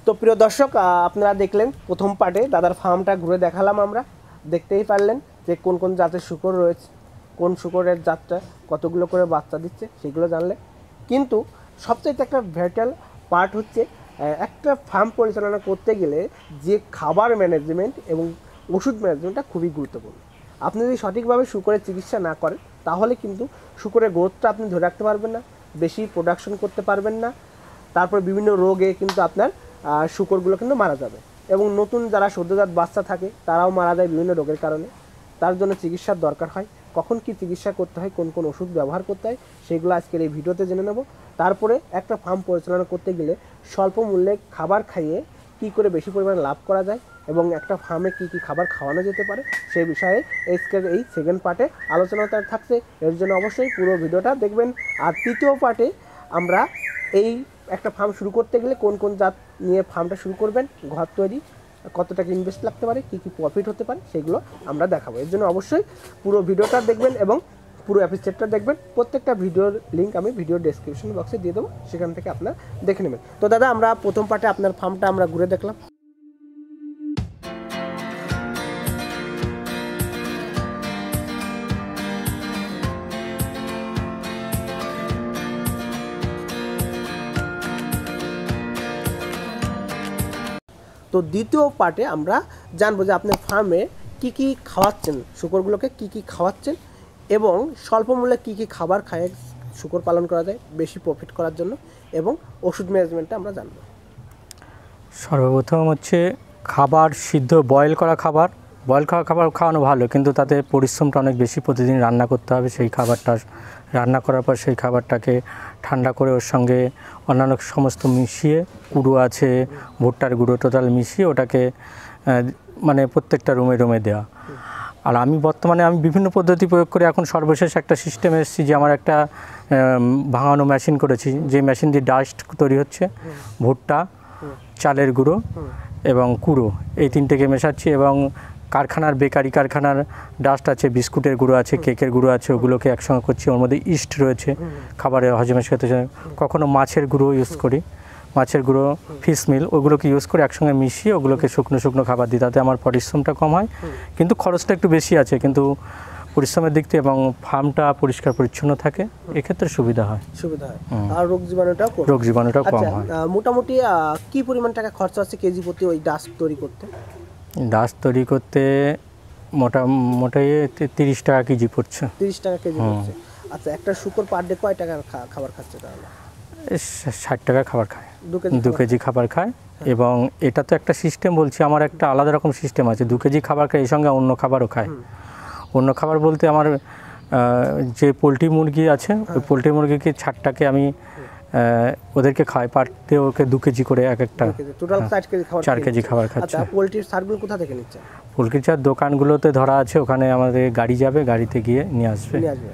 তো প্রিয় দর্শক, আপনারা দেখলেন প্রথম পার্টে দাদার ফার্মটা ঘুরে দেখালাম। আমরা দেখতেই পারলেন যে কোন কোন জাতের শূকর রয়েছে, কোন শূকরের জাতটা কতগুলো করে বাচ্চা দিচ্ছে সেগুলো জানলে। কিন্তু সবচাইতে একটা ভাইটাল পার্ট হচ্ছে একটা ফার্ম পরিচালনা করতে গেলে যে খাবার ম্যানেজমেন্ট এবং ওষুধ ম্যানেজমেন্টটা খুবই গুরুত্বপূর্ণ। আপনি যদি সঠিকভাবে শূকরের চিকিৎসা না করেন তাহলে কিন্তু শূকরের গ্রোথটা আপনি ধরে রাখতে পারবেন না, বেশি প্রোডাকশন করতে পারবেন না। তারপর বিভিন্ন রোগে কিন্তু আপনার শূকরগুলো কিন্তু মারা যাবে, এবং নতুন যারা সদ্যজাত বাচ্চা থাকে তারাও মারা যায় বিভিন্ন রোগের কারণে। তার জন্য চিকিৎসার দরকার হয়। কখন কি চিকিৎসা করতে হয়, কোন কোন ওষুধ ব্যবহার করতে হয় সেগুলো আজকের এই ভিডিওতে জেনে নেব। তারপরে একটা ফার্ম পরিচালনা করতে গেলে স্বল্প মূল্যে খাবার খাইয়ে কি করে বেশি পরিমাণে লাভ করা যায় এবং একটা ফার্মে কি কি খাবার খাওয়ানো যেতে পারে সেই বিষয়ে আজকের এই সেকেন্ড পার্টে আলোচনা থাকছে। এর জন্য অবশ্যই পুরো ভিডিওটা দেখবেন। আর তৃতীয় পার্টে আমরা এই একটা ফার্ম শুরু করতে গেলে কোন কোন জাত নিয়ে ফার্মটা শুরু করবেন, ঘর তৈরি, কত টাকা ইনভেস্ট লাগতে পারে, কী কী প্রফিট হতে পারে সেগুলো আমরা দেখাবো। এর জন্য অবশ্যই পুরো ভিডিওটা দেখবেন এবং পুরো এপিসোডটা দেখবেন। প্রত্যেকটা ভিডিওর লিঙ্ক আমি ভিডিও ডেসক্রিপশন বক্সে দিয়ে দেবো, সেখান থেকে আপনারা দেখে নেবেন। তো দাদা, আমরা প্রথম পার্টে আপনার ফার্মটা আমরা ঘুরে দেখলাম। তো দ্বিতীয় পার্টে আমরা জানবো যে আপনার ফার্মে কি কি খাওয়াচ্ছেন, শূকরগুলোকে কি কি খাওয়াচ্ছেন এবং স্বল্প মূল্যে কি কি খাবার খায় শূকর পালন করা যায় বেশি প্রফিট করার জন্য, এবং ওষুধ ম্যানেজমেন্টটা আমরা জানবো। সর্বপ্রথম হচ্ছে খাবার, সিদ্ধ বয়েল করা খাবার খাওয়ানো ভালো, কিন্তু তাতে পরিশ্রমটা অনেক বেশি, প্রতিদিন রান্না করতে হবে। সেই খাবারটা রান্না করার পর সেই খাবারটাকে ঠান্ডা করে ওর সঙ্গে অন্যান্য সমস্ত মিশিয়ে, গুঁড়ো আছে, ভুট্টার গুঁড়ো টোটাল মিশিয়ে ওটাকে মানে প্রত্যেকটা রুমে দেওয়া। আর আমি বর্তমানে বিভিন্ন পদ্ধতি প্রয়োগ করে এখন সর্বশেষ একটা সিস্টেমে এসেছি যে আমার একটা ভাঙানো মেশিন করেছি, যে মেশিন দিয়ে ডাস্ট তৈরি হচ্ছে, ভুট্টা, চালের গুঁড়ো এবং কুড়ো, এই তিনটেকে মেশাচ্ছি। এবং কারখানার বেকারি কারখানার ডাস্ট আছে, বিস্কুটের গুঁড়ো আছে, কেকের গুঁড়ো আছে, ওগুলোকে একসঙ্গে করছি। ওর মধ্যে ইস্ট রয়েছে, খাবারের হজমের সাথে। কখনো মাছের গুঁড়ো ইউজ করি, মাছের গুঁড়ো, ফিশ মিল, ওগুলোকে ইউজ করে একসঙ্গে মিশিয়ে ওগুলোকে শুকনো খাবার দিই। তাতে আমার পরিশ্রমটা কম হয়, কিন্তু খরচটা একটু বেশি আছে, কিন্তু পরিশ্রমের দিক থেকে এবং ফার্মটা পরিষ্কার পরিচ্ছন্ন থাকে, এক্ষেত্রে সুবিধা হয়। আর রোগ জীবাণুটাও কম হয়। মোটামুটি কি পরিমাণ টাকা খরচা আছে কেজি প্রতি ওই ডাস্ট তৈরি করতে? ডাস্ট তৈরি করতে মোটামুটি 30 টাকা কেজি পড়ছে। 30 টাকা কেজি পড়ছে। আচ্ছা, একটা শূকর পার ডে কয় টাকার খাবার খাচ্ছে তাহলে? 60 টাকা খাবার খায়, 2 কেজি খাবার খায়। এবং এটা তো একটা সিস্টেম বলছি, আমার একটা আলাদা রকম সিস্টেম আছে। 2 কেজি খাবার খায়, এর সঙ্গে অন্য খাবারও খায়। অন্য খাবার বলতে আমার যে পোলট্রি মুরগি আছে, ওই পোলট্রি মুরগিকে ছাড়টাকে আমি ওদেরকে খাই, পার ডে ওকে 2 কেজি করে এক একটা, টোটাল 4 কেজি খাবার খাচ্ছে। আচ্ছা, পোলট্রির সারগুলো কোথা থেকে নিচ্ছে? পোলট্রির চার দোকানগুলোতে ধরা আছে, ওখানে আমাদের গাড়ি যাবে, গাড়িতে গিয়ে নিয়ে আসবে।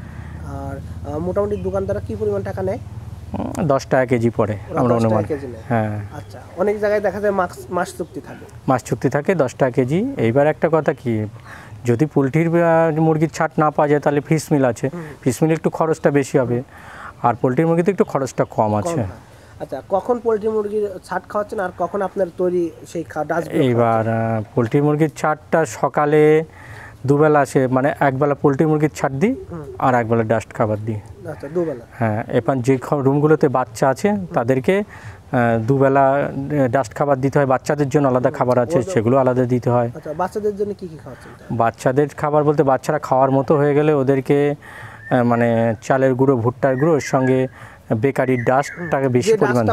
আর মোটামুটি দোকানদাররা কি পরিমাণ টাকা নেয়? 10 টাকা কেজি পড়ে আমরা অনুমান। হ্যাঁ। আচ্ছা, অনেক জায়গায় দেখা যায় মাছ চুক্তি থাকে 10 টাকা কেজি। এইবার একটা কথা কি, যদি পোলট্রির মুরগির ছাট না পাওয়া যায় তাহলে ফিশ মিল আছে, ফিশ মিলে একটু খরচটা বেশি হবে, আর পোলট্রির মুরগিতে একটু খরচটা কম আছে। আচ্ছা, কখন পোলট্রি মুরগির ছাট খাওয়াচ্ছেন আর কখন আপনার তৈরি সেই ডাস্ট? এইবার পোলট্রি মুরগির ছাটটা সকালে দুবেলা আসে, মানে একবেলা পোলট্রি মুরগির ছাট দিই আর একবেলা ডাস্ট খাবার দিই। আচ্ছা, দুবেলা। হ্যাঁ, এবার যে রুমগুলোতে বাচ্চা আছে তাদেরকে দুবেলা ডাস্ট খাবার দিতে হয়। বাচ্চাদের জন্য আলাদা খাবার আছে, সেগুলো আলাদা দিতে হয়। আচ্ছা, বাচ্চাদের জন্য কি কি খাওয়াচ্ছেন? বাচ্চাদের খাবার বলতে বাচ্চারা খাওয়ার মতো হয়ে গেলে ওদেরকে মানে চালের গুঁড়ো, ভুট্টার গুঁড়ো, ওর সঙ্গে বেকারির ডাস্টটাকে বেশি পরিমাণে।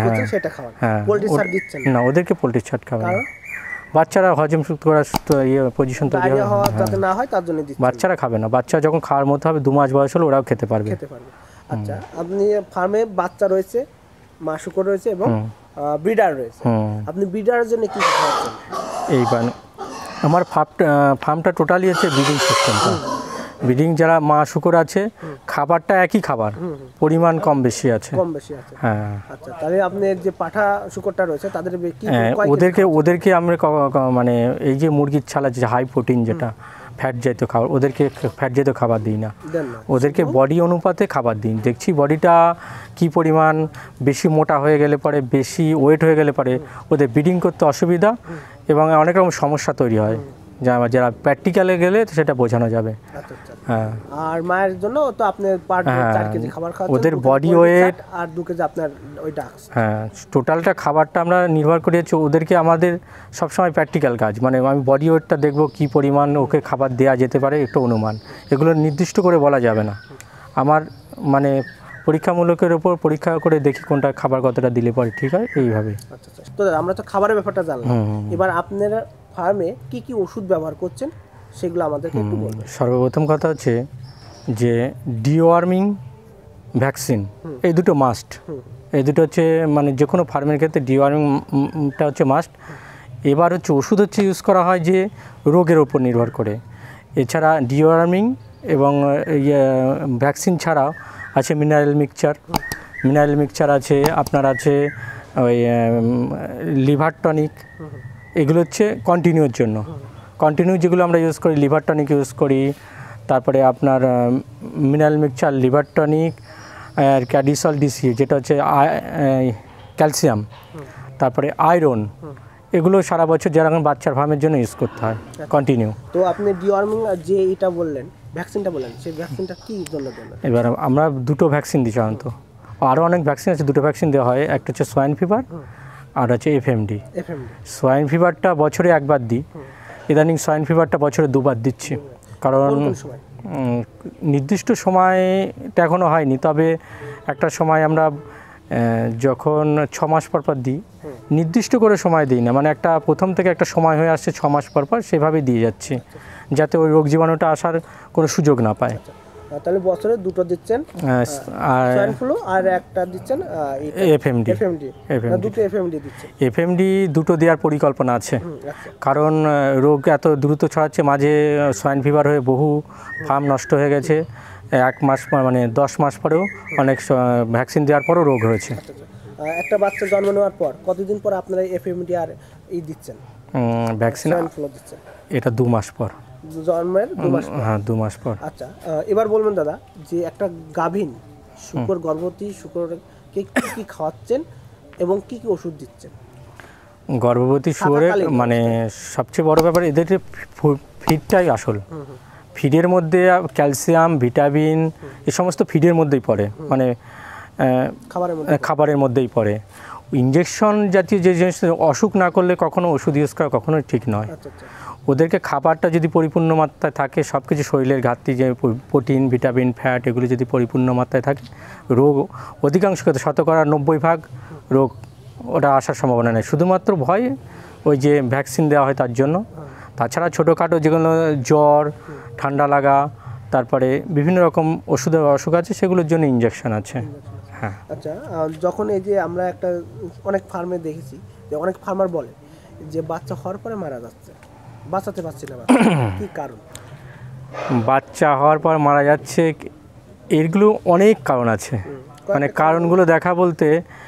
হ্যাঁ, না, ওদেরকে পোলট্রির ছাট খাবার, বাচ্চারা হজম করার পজিশন তৈরি হয়, বাচ্চারা খাবে না। বাচ্চা যখন খাওয়ার মতো হবে, 2 মাস বয়স হলে ওরাও খেতে পারবে। আচ্ছা, আপনি ফার্মে বাচ্চা রয়েছে, মা শূকর রয়েছে এবং ব্রিডার রয়েছে, আপনি ব্রিডারের জন্য কি খাওয়াচ্ছেন? এইবার আমার ফার্মটা টোটালি হচ্ছে ব্রিডিং সিস্টেমটা। ব্রিডিং যারা মা শূকর আছে, খাবারটা একই খাবার, পরিমাণ কম বেশি আছে। হ্যাঁ। আচ্ছা, তাহলে আপনার যে পাঠা শূকরটা রয়েছে তাদের ওদেরকে আমরা মানে এই যে মুরগির ছালা, যে হাই প্রোটিন যেটা ফ্যাট জাতীয় খাবার, ওদেরকে ফ্যাট জাতীয় খাবার দিই না, দেন না? ওদেরকে বডি অনুপাতে খাবার দিই। দেখছি বডিটা কি পরিমাণ বেশি মোটা হয়ে গেলে পরে, বেশি ওয়েট হয়ে গেলে পরে ওদের ব্রিডিং করতে অসুবিধা এবং অনেক রকম সমস্যা তৈরি হয়, যারা প্র্যাকটিক্যালে গেলে সেটা বোঝানো যাবে। আচ্ছা আচ্ছা। হ্যাঁ, আর মায়ের জন্য তো আপনি পার 4 কেজি খাবার খাওয়াচ্ছেন, ওদের 2 KG body poultry weight fat আর 2 কেজি আপনার ওইটা। হ্যাঁ, টোটালটা খাবারটা আমরা নির্ভর করি হচ্ছে ওদেরকে, আমাদের সবসময় প্র্যাকটিক্যাল কাজ, মানে আমি বডি ওয়েটটা দেখব কী পরিমাণ ওকে খাবার দেওয়া যেতে পারে, একটু অনুমান, এগুলো নির্দিষ্ট করে বলা যাবে না। আমার মানে পরীক্ষামূলকের ওপর পরীক্ষা করে দেখি কোনটা খাবার কতটা দিলে পরে ঠিক হয়, এইভাবে। আচ্ছা আচ্ছা। তো দাদা আমরা তো খাবারের ব্যাপারটা জানলাম, এবার আপনারা ফার্মে কি কি ওষুধ ব্যবহার করছেন সেগুলো আমাদেরকে একটু বলবেন। সর্বপ্রথম কথা হচ্ছে যে ডিওয়ার্মিং ভ্যাকসিন, এই দুটো মাস্ট। এই দুটো হচ্ছে মানে যে কোনো ফার্মের ক্ষেত্রে ডিওয়ার্মিংটা হচ্ছে মাস্ট। এবার হচ্ছে ওষুধ হচ্ছে ইউজ করা হয় যে রোগের ওপর নির্ভর করে। এছাড়া ডিওয়ার্মিং এবং ভ্যাকসিন ছাড়াও আছে মিনারেল মিক্সচার আছে, আপনার আছে ওই লিভার টনিক, এগুলো হচ্ছে কন্টিনিউর জন্য। কন্টিনিউ যেগুলো আমরা ইউজ করি, লিভার টনিক ইউজ করি, তারপরে আপনার মিনারেল মিক্সচার, লিভার টনিক আর ক্যাডিসল ডিসি যেটা হচ্ছে ক্যালসিয়াম, তারপরে আয়রন, এগুলো সারা বছর যেরকম বাচ্চার ফার্মের জন্য ইউজ করতে হয় কন্টিনিউ। তো আপনি ডিওয়ার্মিং যে এটা বললেন, ভ্যাকসিনটা বললেন, সেই ভ্যাকসিনটা কি জন্য দেন? এবার আমরা দুটো ভ্যাকসিন দিই সাধারণত, আরও অনেক ভ্যাকসিন আছে, দুটো ভ্যাকসিন দেওয়া হয়, একটা হচ্ছে সোয়াইন ফিভার আর হচ্ছে এফএমডি। সোয়াইন ফিভারটা বছরে একবার দিই, ইদানিং সোয়াইন ফিভারটা বছরে 2 বার দিচ্ছি, কারণ নির্দিষ্ট সময়টা এখনও হয়নি, তবে একটা সময় আমরা যখন 6 মাস পর পর দিই, নির্দিষ্ট করে সময় দিই না, মানে একটা প্রথম থেকে একটা সময় হয়ে আসছে 6 মাস পর পর, সেভাবেই দিয়ে যাচ্ছি যাতে ওই রোগ জীবাণুটা আসার কোনো সুযোগ না পায়। তাহলে বছরে 2টো দিচ্ছেন সোয়াইন ফ্লু আর একটা দিচ্ছেন এফএমডি, দুটো এফএমডি দিচ্ছেন। এফএমডি দুটো দেওয়ার পরিকল্পনা আছে, কারণ রোগ এত দ্রুত ছড়াচ্ছে, মাঝে সোয়াইন ফিভার হয়ে বহু ফার্ম নষ্ট হয়ে গেছে, 1 মাস মানে 10 মাস পরেও অনেক ভ্যাকসিন দেওয়ার পরও রোগ হয়েছে। একটা বাচ্চা জন্ম নেওয়ার পর কতদিন পর আপনারা এফএমডি আর এই দিচ্ছেন ভ্যাকসিন? দিচ্ছেন এটা 2 মাস পর, জন্মের 2 মাস পর। হ্যাঁ, 2 মাস পর। আচ্ছা, এবার বলবেন দাদা যে একটা গাভীন শূকর, গর্ভবতী শূকরকে কি কি খাওয়াচ্ছেন এবং কি কি ওষুধ দিচ্ছেন? গর্ভবতী শুয়োরের মানে সবচেয়ে বড় ব্যাপার এদের ফিডটাই আসল। ফিডের মধ্যে ক্যালসিয়াম, ভিটামিন এই সমস্ত ফিডের মধ্যেই পড়ে, মানে খাবারের মধ্যেই পড়ে। ইঞ্জেকশন জাতীয় যে জিনিস, অসুখ না করলে কখনো ওষুধ ইউজ করা কখনোই ঠিক নয়। ওদেরকে খাবারটা যদি পরিপূর্ণ মাত্রায় থাকে, সব কিছু শরীরের ঘাটতি, যে প্রোটিন, ভিটামিন, ফ্যাট, এগুলো যদি পরিপূর্ণ মাত্রায় থাকে, রোগ অধিকাংশ ক্ষেত্রে 90% রোগ ওটা আসার সম্ভাবনা নেই। শুধুমাত্র ভয় ওই যে ভ্যাকসিন দেওয়া হয় তার জন্য। তাছাড়া ছোটোখাটো যেগুলো জ্বর, ঠান্ডা লাগা, তারপরে বিভিন্ন রকম অসুখ আছে, সেগুলোর জন্য ইঞ্জেকশন আছে। হ্যাঁ। আচ্ছা, যখন এই যে আমরা একটা অনেক ফার্মে দেখেছি যে অনেক ফার্মার বলে যে বাচ্চা হওয়ার পরে মারা যাচ্ছে, বাঁচাতে পারছি না, কি কারণ? বাচ্চা হওয়ার পর মারা যাচ্ছে, এগুলো অনেক কারণ আছে। মানে কারণগুলো দেখা বলতে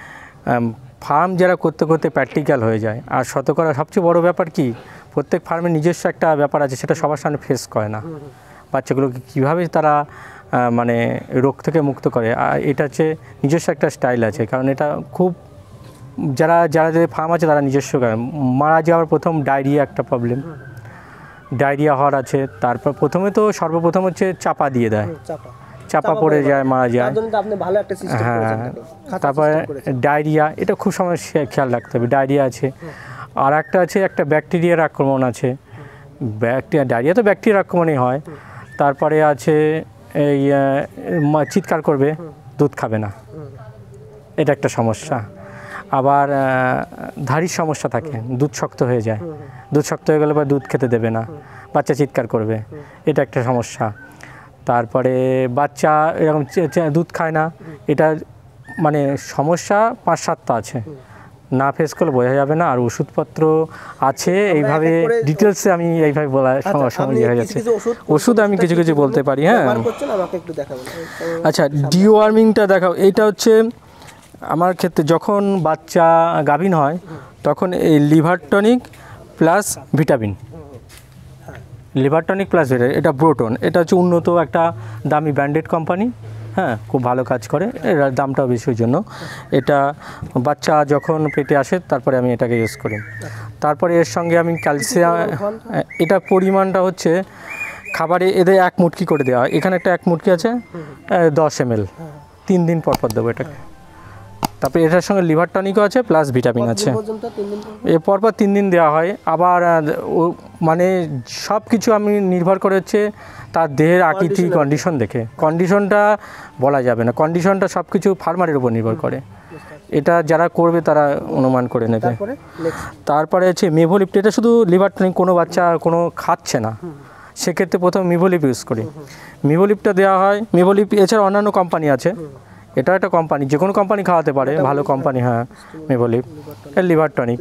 ফার্ম যারা করতে করতে প্র্যাকটিক্যাল হয়ে যায়। আর শতকরা সবচেয়ে বড় ব্যাপার কি, প্রত্যেক ফার্মের নিজস্ব একটা ব্যাপার আছে, সেটা সবার সামনে ফেস করে না। বাচ্চাগুলোকে কীভাবে তারা মানে রোগ থেকে মুক্ত করে, আর এটা হচ্ছে নিজস্ব একটা স্টাইল আছে, কারণ এটা খুব যারা যে ফার্ম আছে তারা নিজস্ব মারা যাওয়ার প্রথম ডায়রিয়া একটা প্রবলেম, ডায়রিয়া হওয়ার আছে। তারপর সর্বপ্রথম হচ্ছে চাপা দিয়ে দেয়, চাপা পড়ে যায়, মারা যায়। হ্যাঁ, তারপরে ডায়রিয়া, এটা খুব সমস্যা, খেয়াল রাখতে হবে। ডায়রিয়া আছে, আর একটা আছে একটা ব্যাকটেরিয়ার আক্রমণ আছে। ডায়রিয়া তো ব্যাকটেরিয়ার আক্রমণই হয়। তারপরে আছে এই চিৎকার করবে, দুধ খাবে না, এটা একটা সমস্যা। আবার ধাড়ির সমস্যা থাকে, দুধ শক্ত হয়ে যায়, দুধ শক্ত হয়ে গেলে বা দুধ খেতে দেবে না, বাচ্চা চিৎকার করবে, এটা একটা সমস্যা। তারপরে বাচ্চা এরকম দুধ খায় না, এটা মানে সমস্যা 5-7টা আছে, না ফেস করলে বোঝা যাবে না। আর ওষুধপত্র আছে, এইভাবে ডিটেলসে আমি এইভাবে বলা সময় হয়ে যাচ্ছে। ওষুধ আমি কিছু কিছু বলতে পারি। হ্যাঁ, আচ্ছা, ডিওয়ার্মিংটা দেখাও। এইটা হচ্ছে আমার ক্ষেত্রে যখন বাচ্চা গাভীন হয় তখন এই liver tonic plus vitamin, liver tonic plus এটা ব্রোটন, এটা হচ্ছে উন্নত একটা দামি ব্র্যান্ডেড কোম্পানি, হ্যাঁ খুব ভালো কাজ করে, এর দামটাও বেশি ওই জন্য। এটা বাচ্চা যখন পেটে আসে তারপরে আমি এটাকে ইউজ করি। তারপরে এর সঙ্গে আমি ক্যালসিয়াম, এটা পরিমাণটা হচ্ছে খাবারে এদের 1 মুটকি করে দেওয়া হয়। এখানে একটা 1 মুটকি আছে 10 ml, 3 দিন পর পর দেবো এটাকে। তারপরে এটার সঙ্গে লিভার টনিকও আছে প্লাস ভিটামিন আছে, এরপর 3 দিন দেওয়া হয়। আবার মানে সব কিছু আমি নির্ভর করে হচ্ছে তার দেহের আকৃতি কন্ডিশন দেখে, কন্ডিশনটা বলা যাবে না, কন্ডিশনটা সব কিছু ফার্মারের উপর নির্ভর করে, এটা যারা করবে তারা অনুমান করে নেবে। তারপরে হচ্ছে মেভোলিপ্ট, এটা শুধু লিভার টনিক, কোনো বাচ্চা কোনো খাচ্ছে না সেক্ষেত্রে প্রথম মেভোলিপ ইউজ করি, মেভোলিপটা দেওয়া হয়। মেভোলিপ এছাড়া অন্যান্য কোম্পানি আছে, এটা একটা কোম্পানি, যে কোনো কোম্পানি খাওয়াতে পারে, ভালো কোম্পানি। হ্যাঁ মেভোলিপ, লিভার টনিক,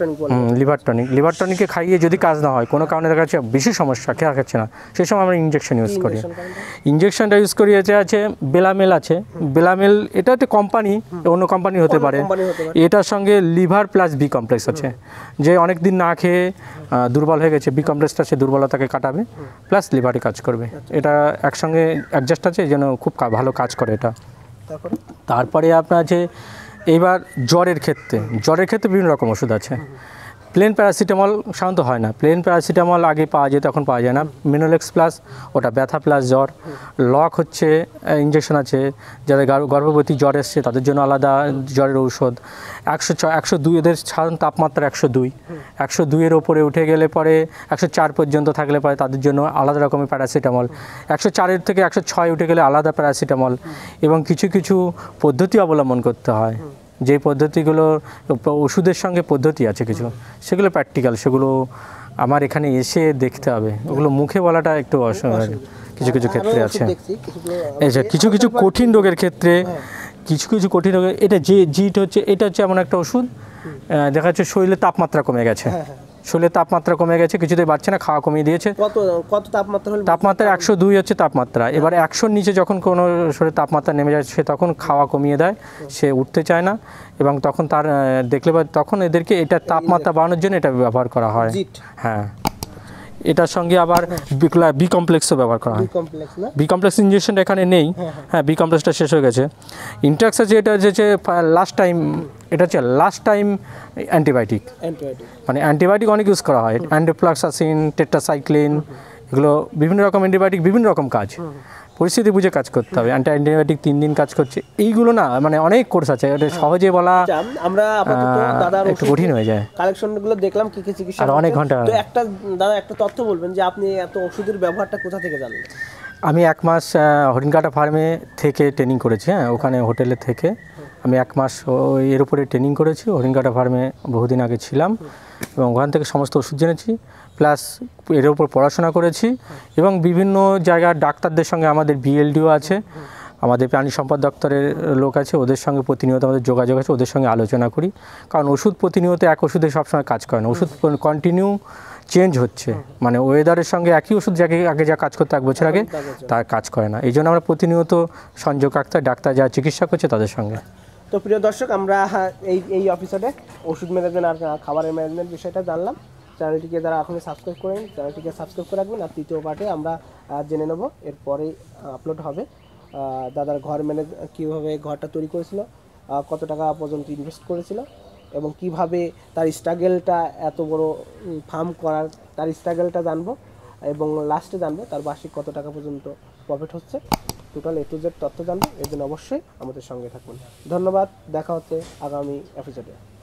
লিভার টনিকে খাইয়ে যদি কাজ না হয়, কোনো কারণে দেখা যাচ্ছে বেশি সমস্যা, খেয়া খাচ্ছে না, সেই সময় আমরা ইঞ্জেকশন ইউজ করি। ইঞ্জেকশনটা ইউজ করি আছে বেলামেল আছে, বেলামেল এটা একটা কোম্পানি, অন্য কোম্পানি হতে পারে। এটার সঙ্গে লিভার প্লাস বি কমপ্লেক্স আছে, যে অনেক দিন না খেয়ে দুর্বল হয়ে গেছে, বি কমপ্লেক্সটা সে দুর্বলতাকে কাটাবে, প্লাস লিভারে কাজ করবে। এটা একসঙ্গে অ্যাডজাস্ট আছে, যেন খুব ভালো কাজ করে এটা। তারপরে আপনার আছে এবার জ্বরের ক্ষেত্রে বিভিন্ন রকম ওষুধ আছে। প্লেন প্যারাসিটামল সাধারণত হয় না, প্লেন প্যারাসিটামল আগে পাওয়া যেত, এখন পাওয়া যায় না। মিনোলেক্স প্লাস, ওটা ব্যথা প্লাস জ্বর। লক হচ্ছে ইঞ্জেকশন আছে, যাদের গর্ভবতী জ্বর এসছে তাদের জন্য আলাদা জ্বরের ঔষধ। 102, এদের সাধারণ তাপমাত্রা 102-এর ওপরে উঠে গেলে পরে 104 পর্যন্ত থাকলে পরে তাদের জন্য আলাদা রকমের প্যারাসিটামল। 104-এর থেকে 106 উঠে গেলে আলাদা প্যারাসিটামল। এবং কিছু কিছু পদ্ধতি অবলম্বন করতে হয়, যে পদ্ধতিগুলো ওষুধের সঙ্গে পদ্ধতি আছে কিছু, সেগুলো প্র্যাকটিক্যাল, সেগুলো আমার এখানে এসে দেখতে হবে, ওগুলো মুখে বলাটা একটু অসুবিধা কিছু কিছু ক্ষেত্রে আছে। কিছু কিছু কঠিন রোগের ক্ষেত্রে, এটা যে জিট হচ্ছে, এটা হচ্ছে এমন একটা ওষুধ দেখা যাচ্ছে শরীরের তাপমাত্রা কমে গেছে, কিছুতেই বাড়ছে না, খাওয়া কমিয়ে দিয়েছে। কত তাপমাত্রা হলে? তাপমাত্রা 102 হচ্ছে তাপমাত্রা। এবার 100-র নিচে যখন কোনো শরীরের তাপমাত্রা নেমে যায়, সে তখন খাওয়া কমিয়ে দেয়, সে উঠতে চায় না, এবং তখন তার দেখলে তখন এদেরকে এটা তাপমাত্রা বাড়ানোর জন্য এটা ব্যবহার করা হয়। হ্যাঁ, এটার সঙ্গে আবার বি কমপ্লেক্সও ব্যবহার করা হয়। বি কমপ্লেক্স ইঞ্জেকশনটা এখানে নেই, হ্যাঁ বি কমপ্লেক্সটা শেষ হয়ে গেছে। ইন্ট্রাক্স আছে, এটা হচ্ছে লাস্ট টাইম অ্যান্টিবায়োটিক, মানে অ্যান্টিবায়োটিক অনেক ইউজ করা হয়, অ্যান্ডোফ্লাক্সাসিন, টেট্রাসাইক্লিন, এগুলো বিভিন্ন রকম অ্যান্টিবায়োটিক, বিভিন্ন রকম কাজ, পরিস্থিতি বুঝে কাজ করতে হবে। অ্যান্টিবায়োটিক 3 দিন কাজ করছে, এইগুলো না মানে অনেক কোর্স আছে, এটা সহজে বলা আমরা আপাতত দাদার একটু কঠিন হয়ে যায়। কালেকশনগুলো দেখলাম কি কি চিকিৎসা, আর অনেক ঘন্টা। তো একটা তথ্য বলবেন যে আপনি এত ওষুধের ব্যবহারটা কোথা থেকে জানলেন? আমি 1 মাস হরিণঘাটা ফার্মে থেকে ট্রেনিং করেছি, হ্যাঁ ওখানে হোটেলে থেকে আমি 1 মাস এর উপরে ট্রেনিং করেছি। হরিণঘাটা ফার্মে বহুদিন আগে ছিলাম, এবং ওখান থেকে সমস্ত ওষুধ জেনেছি, প্লাস এর উপর পড়াশোনা করেছি, এবং বিভিন্ন জায়গার ডাক্তারদের সঙ্গে আমাদের বিএলডিও আছে, আমাদের প্রাণী সম্পদ দপ্তরের লোক আছে, ওদের সঙ্গে প্রতিনিয়ত আমাদের যোগাযোগ আছে, ওদের সঙ্গে আলোচনা করি। কারণ ওষুধ প্রতিনিয়ত এক ওষুধে সবসময় কাজ করে না, ওষুধ কন্টিনিউ চেঞ্জ হচ্ছে, মানে ওয়েদারের সঙ্গে একই ওষুধ আগে যা কাজ করতে 1 বছর আগে তার কাজ করে না। এই জন্য আমরা প্রতিনিয়ত সংযোগ রাখতে ডাক্তার যারা চিকিৎসা করছে তাদের সঙ্গে। তো প্রিয় দর্শক, আমরা এই এপিসোডে ওষুধ ম্যানেজমেন্ট আর খাবারের ম্যানেজমেন্ট বিষয়টা জানলাম। চ্যানেলটিকে যারা এখনই সাবস্ক্রাইব করেন, চ্যানেলটিকে সাবস্ক্রাইব করে রাখবেন। আর 3য় পার্টে আমরা জেনে নেব, এরপরেই আপলোড হবে, দাদার ঘর কীভাবে ঘরটা তৈরি করেছিল, কত টাকা পর্যন্ত ইনভেস্ট করেছিল, এবং কিভাবে তার স্ট্রাগেলটা এত বড় ফার্ম করার তার স্ট্রাগেলটা জানবো, এবং লাস্টে জানবো তার বার্ষিক কত টাকা পর্যন্ত প্রফিট হচ্ছে। টোটাল A to Z তথ্য জানবো, এর জন্য অবশ্যই আমাদের সঙ্গে থাকুন। ধন্যবাদ, দেখা হচ্ছে আগামী এপিসোডে।